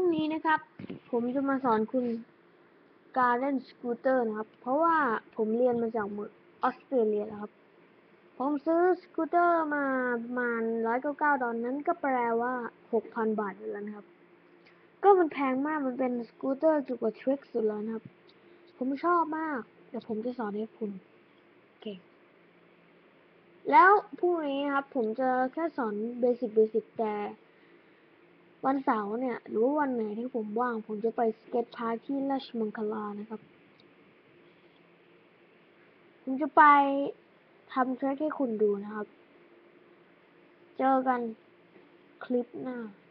นี้นะครับผมจะมาสอนคุณการเล่นสกูตเตอร์นะครับเพราะว่าผมเรียนมาจากเมืองออสเตรเลียแล้วครับผมซื้อสกูตเตอร์มาประมาณ$199ตอนนั้นก็แปลว่า 6,000 บาทอยู่แล้วนะครับก็มันแพงมากมันเป็นสกูตเตอร์จุกกว่าทริกสุดแล้วนะครับผมชอบมากเดี๋ยวผมจะสอนให้คุณโอเคแล้วพรุ่งนี้ครับผมจะแค่สอนเบสิกแต่วันเสาร์เนี่ยหรือว่าวันไหนที่ผมว่างผมจะไปสเก็ตพาร์คที่ราชมังคลานะครับผมจะไปทำเทรคให้คุณดูนะครับเจอกันคลิปหน้า